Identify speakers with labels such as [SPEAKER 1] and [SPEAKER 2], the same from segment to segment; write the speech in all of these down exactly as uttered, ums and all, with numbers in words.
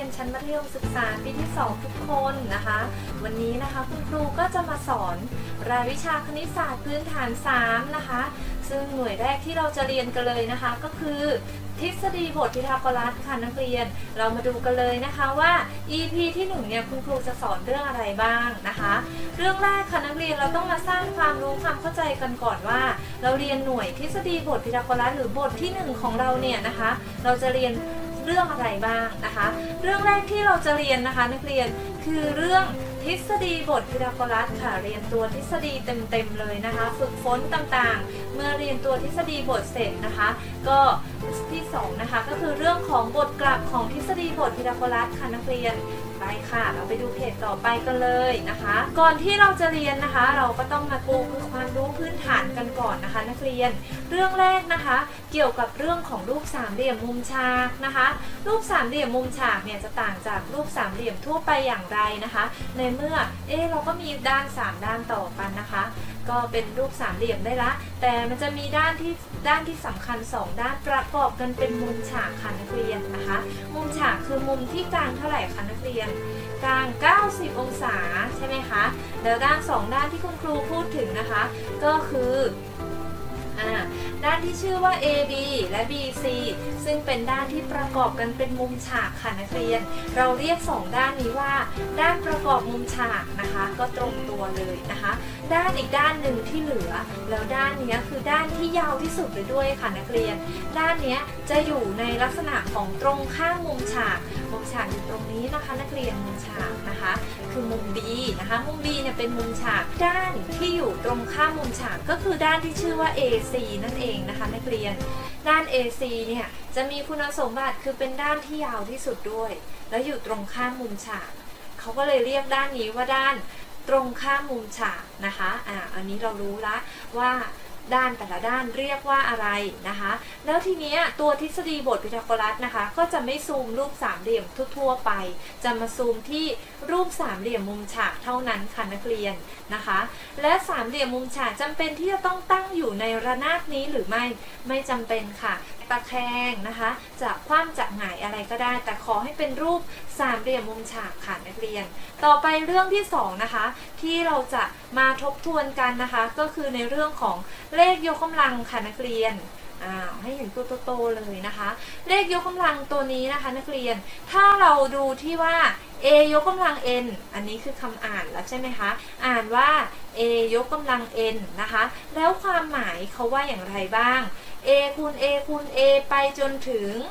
[SPEAKER 1] ชั้นมัธยมศึกษาปีที่สองทุกคนนะคะวันนี้นะคะคุณครูก็จะมาสอนรายวิชาคณิตศาสตร์พื้นฐานสามนะคะซึ่งหน่วยแรกที่เราจะเรียนกันเลยนะคะก็คือทฤษฎีบทพีทาโกรัสค่ะนักเรียนเรามาดูกันเลยนะคะว่า อี พี ที่หนึ่งเนี่ยคุณครูจะสอนเรื่องอะไรบ้างนะคะเรื่องแรกค่ะนักเรียนเราต้องมาสร้างความรู้ความเข้าใจกันก่อนว่าเราเรียนหน่วยทฤษฎีบทพีทาโกรัสหรือบทที่หนึ่งของเราเนี่ยนะคะเราจะเรียนเรื่องอะไรบ้างนะคะเรื่องแรกที่เราจะเรียนนะคะนักเรียนคือเรื่องทฤษฎีบทพีทาโกรัสค่ะเรียนตัวทฤษฎีเต็มๆเลยนะคะฝึกฝนต่างๆเมื่อเรียนตัวทฤษฎีบทเสร็จนะคะก็ที่สองนะคะก็คือเรื่องของบทกลับของทฤษฎีบทพีทาโกรัสค่ะนักเรียนไปค่ะเราไปดูเพจต่อไปกันเลยนะคะก่อนที่เราจะเรียนนะคะเราก็ต้องมาปูความรู้พื้นฐานกันก่อนนะคะนักเรียนเรื่องแรกนะคะเกี่ยวกับเรื่องของรูปสามเหลี่ยมมุมฉากนะคะรูปสามเหลี่ยมมุมฉากเนี่ยจะต่างจากรูปสามเหลี่ยมทั่วไปอย่างไรนะคะในเมื่อเอ๊ะเราก็มีด้านสามด้านต่อกันนะคะก็เป็นรูปสามเหลี่ยมได้ละแต่มันจะมีด้านที่ด้านที่สำคัญสองด้านประกอบกันเป็นมุมฉากค่ะนักเรียนนะคะมุมฉากคือมุมที่กลางเท่าไหร่คะนักเรียนกลางเก้าสิบองศาใช่ไหมคะแล้วด้านสองด้านที่คุณครูพูดถึงนะคะก็คือด้านที่ชื่อว่า เอ บี และ บี ซี ซึ่งเป็นด้านที่ประกอบกันเป็นมุมฉากค่ะนักเรียนเราเรียกสองด้านนี้ว่าด้านประกอบมุมฉากนะคะก็ตรงตัวเลยนะคะด้านอีกด้านหนึ่งที่เหลือแล้วด้านนี้คือด้านที่ยาวที่สุดเลยด้วยค่ะนักเรียนด้านนี้จะอยู่ในลักษณะของตรงข้ามมุมฉากมุมฉากอยู่ตรงนี้นะคะนักเรียนมุมฉากนะคะคือมุม B นะคะมุม B เนี่ยเป็นมุมฉากด้านที่อยู่ตรงข้ามมุมฉากก็คือด้านที่ชื่อว่า เอ ซี นั่นเองนะคะนักเรียนด้าน เอ ซี เนี่ยจะมีคุณสมบัติคือเป็นด้านที่ยาวที่สุดด้วยและอยู่ตรงข้ามมุมฉากเขาก็เลยเรียกด้านนี้ว่าด้านตรงข้ามมุมฉากนะคะอ่าอันนี้เรารู้ละว่าด้านแต่ละด้านเรียกว่าอะไรนะคะแล้วทีนี้ตัวทฤษฎีบทพีทาโกรัสนะคะก็จะไม่ซูมรูปสามเหลี่ยมทั่วๆไปจะมาซูมที่รูปสามเหลี่ยมมุมฉากเท่านั้นค่ะนักเรียนนะคะและสามเหลี่ยมมุมฉากจำเป็นที่จะต้องตั้งอยู่ในระนาบนี้หรือไม่ไม่จำเป็นค่ะตะแคงนะคะจะคว่ำจะหงายอะไรก็ได้แต่ขอให้เป็นรูปสามเหลี่ยมมุมฉากค่ะนักเรียนต่อไปเรื่องที่สองนะคะที่เราจะมาทบทวนกันนะคะก็คือในเรื่องของเลขยกกำลังค่ะนักเรียนอ่าให้เห็นตัวโตๆเลยนะคะเลขยกกำลังตัวนี้นะคะนักเรียนถ้าเราดูที่ว่า a ยกกำลัง n อันนี้คือคำอ่านแล้วใช่ไหมคะอ่านว่า a ยกกำลัง n นะคะแล้วความหมายเขาว่าอย่างไรบ้าง a คูณ a คูณ a ไปจนถึง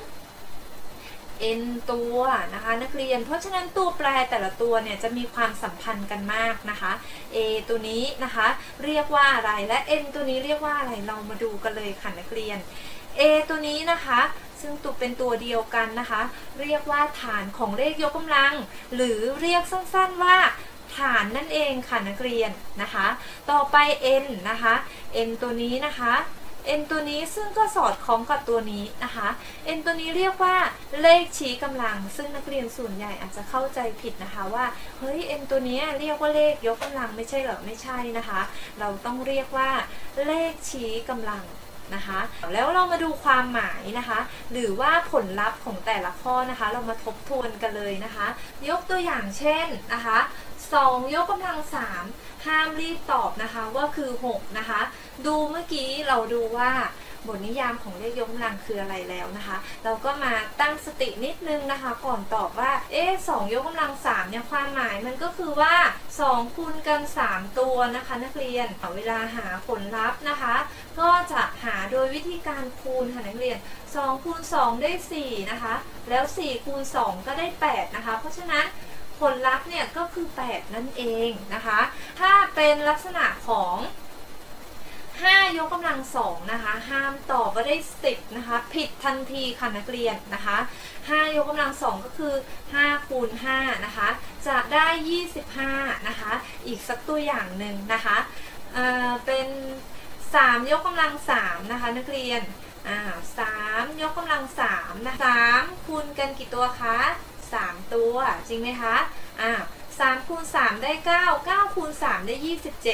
[SPEAKER 1] n ตัวนะคะนักเรียนเพราะฉะนั้นตัวแปรแต่ละตัวเนี่ยจะมีความสัมพันธ์กันมากนะคะ a ตัวนี้นะคะเรียกว่าอะไรและ n ตัวนี้เรียกว่าอะไรเรามาดูกันเลยค่ะนักเรียน a ตัวนี้นะคะซึ่งตัวเป็นตัวเดียวกันนะคะเรียกว่าฐานของเลขยกกำลังหรือเรียกสั้นๆว่าฐานนั่นเองค่ะนักเรียนนะคะต่อไป n นะคะ n ตัวนี้นะคะ n ตัวนี้ซึ่งก็สอดคล้องกับตัวนี้นะคะ n ตัวนี้เรียกว่าเลขชี้กำลังซึ่งนักเรียนส่วนใหญ่อาจจะเข้าใจผิดนะคะว่าเฮ้ย n ตัวนี้เรียกว่าเลขยกกำลังไม่ใช่เหรอไม่ใช่นะคะเราต้องเรียกว่าเลขชี้กำลังนะคะแล้วเรามาดูความหมายนะคะหรือว่าผลลัพธ์ของแต่ละข้อนะคะเรามาทบทวนกันเลยนะคะยกตัวอย่างเช่นนะคะสองยกกำลังสามห้ามรีบตอบนะคะว่าคือหกนะคะดูเมื่อกี้เราดูว่าบทนิยามของเลขยกกำลังคืออะไรแล้วนะคะเราก็มาตั้งสตินิดนึงนะคะก่อนตอบว่าเอ๊ะสองยกกำลังสามเนี่ยความหมายมันก็คือว่าสองคูณกันสามตัวนะคะนักเรียนเวลาหาผลลัพธ์นะคะก็จะหาโดยวิธีการคูณค่ะนักเรียนสองคูณสองได้สี่นะคะแล้วสี่คูณสองก็ได้แปดนะคะเพราะฉะนั้นผลลัพธ์เนี่ยก็คือแปดนั่นเองนะคะถ้าเป็นลักษณะของห้ายกกำลังสองนะคะห้ามตอบก็ได้สิบนะคะผิดทันทีค่ะนักเรียนนะคะห้ายกกำลังสองก็คือห้าคูณห้านะคะจะได้ยี่สิบห้านะคะอีกสักตัวอย่างหนึ่งนะคะเอ่อเป็นสามยกกำลังสามนะคะนักเรียนอ่าสามยกกำลังสามนะสามคูณกันกี่ตัวคะสามตัวจริงไหมคะอ่าสามคูณสามได้เก้า เก้าคูณสามได้ยี่สิบเจ็ด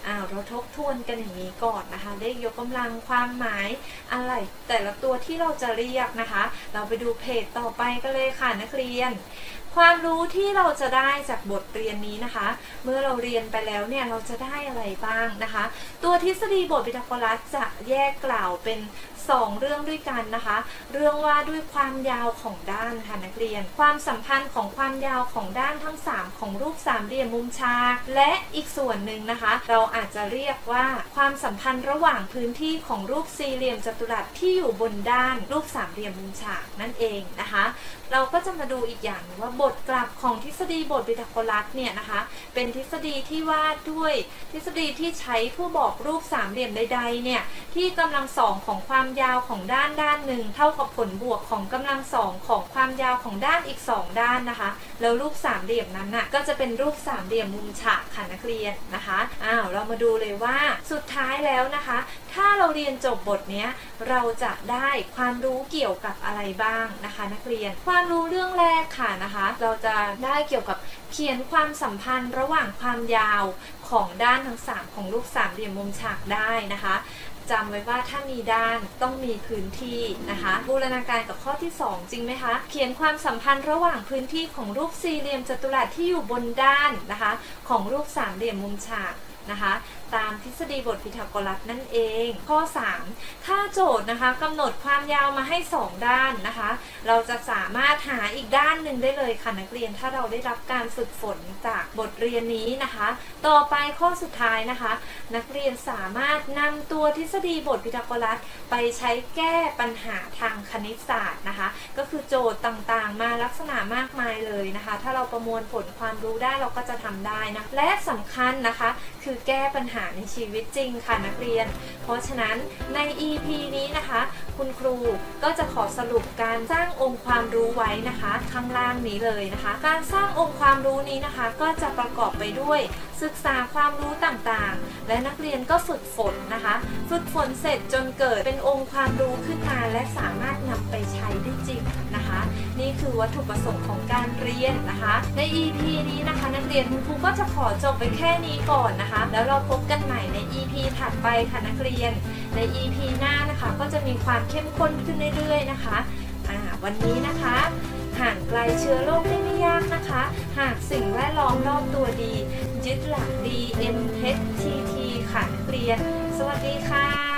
[SPEAKER 1] อ้าวเราทบทวนกันอย่างนี้ก่อนนะคะเลขยกกำลังความหมายอะไรแต่ละตัวที่เราจะเรียกนะคะเราไปดูเพจต่อไปกันเลยค่ะนักเรียนความรู้ที่เราจะได้จากบทเรียนนี้นะคะเมื่อเราเรียนไปแล้วเนี่ยเราจะได้อะไรบ้างนะคะตัวทฤษฎีบทพีทาโกรัสจะแยกกล่าวเป็นสองเรื่องด้วยกันนะคะเรื่องว่าด้วยความยาวของด้านค่ะนักเรียนความสัมพันธ์ของความยาวของด้านทั้งสามของรูปสามเหลี่ยมมุมฉากและอีกส่วนหนึ่งนะคะเราอาจจะเรียกว่าความสัมพันธ์ระหว่างพื้นที่ของรูปสี่เหลี่ยมจัตุรัสที่อยู่บนด้านรูปสามเหลี่ยมมุมฉากนั่นเองนะคะเราก็จะมาดูอีกอย่างว่าบทกลับของทฤษฎีบทพีทาโกรัสเนี่ยนะคะเป็นทฤษฎีที่ว่าด้วยทฤษฎีที่ใช้เพื่อบอกรูปสามเหลี่ยมใดๆเนี่ยที่กำลังสองของความยาวของด้านด้านหนึ่งเท่ากับผลบวกของกำลังสองของความยาวของด้านอีกสองด้านนะคะแล้วรูปสามเหลี่ยมนั้นน่ะก็จะเป็นรูปสามเหลี่ยมมุมฉากค่ะนักเรียนนะคะอ้าวเรามาดูเลยว่าสุดท้ายแล้วนะคะถ้าเราเรียนจบบทเนี้ยเราจะได้ความรู้เกี่ยวกับอะไรบ้างนะคะนักเรียนความรู้เรื่องแรกค่ะนะคะเราจะได้เกี่ยวกับเขียนความสัมพันธ์ระหว่างความยาวของด้านทั้งสามของรูปสามเหลี่ยมมุมฉากได้นะคะจำไว้ว่าถ้ามีด้านต้องมีพื้นที่นะคะบูรณาการกับข้อที่สองจริงไหมคะเขียนความสัมพันธ์ระหว่างพื้นที่ของรูปสี่เหลี่ยมจัตุรัสที่อยู่บนด้านนะคะของรูปสามเหลี่ยมมุมฉากนะคะตามทฤษฎีบทพีทาโกรัสนั่นเองข้อสามถ้าโจทย์นะคะกำหนดความยาวมาให้สองด้านนะคะเราจะสามารถหาอีกด้านหนึ่งได้เลยค่ะนักเรียนถ้าเราได้รับการฝึกฝนจากบทเรียนนี้นะคะต่อไปข้อสุดท้ายนะคะนักเรียนสามารถนำตัวทฤษฎีบทพีทาโกรัสไปใช้แก้ปัญหาทางคณิตศาสตร์นะคะก็คือโจทย์ต่างๆมาลักษณะมากมายเลยนะคะถ้าเราประมวลผลความรู้ได้เราก็จะทำได้นะและสำคัญนะคะคือแก้ปัญหาในชีวิตจริงค่ะนักเรียนเพราะฉะนั้นใน อี พี นี้นะคะคุณครูก็จะขอสรุปการสร้างองค์ความรู้ไว้นะคะข้างล่างนี้เลยนะคะการสร้างองค์ความรู้นี้นะคะก็จะประกอบไปด้วยศึกษาความรู้ต่างๆและนักเรียนก็ฝึกฝนนะคะฝึกฝนเสร็จจนเกิดเป็นองค์ความรู้ขึ้นมาและสามารถนำไปใช้ได้จริงนะคะนี่คือวัตถุประสงค์ของการเรียนนะคะใน อี พี นี้นะคะนักเรียนคุณครูก็จะขอจบไปแค่นี้ก่อนนะคะแล้วเราพบกันใหม่ใน อี พี ถัดไปค่ะนักเรียนใน อี พี หน้านะคะก็จะมีความเข้มข้นขึ้นเรื่อยๆนะคะอ่าวันนี้นะคะห่างไกลเชื้อโรคได้ไม่ยากนะคะหากสิ่งแวดล้อมรอบตัวดียึดหลัก ดี เอ็ม เอช ที ที ค่ะนักเรียนสวัสดีค่ะ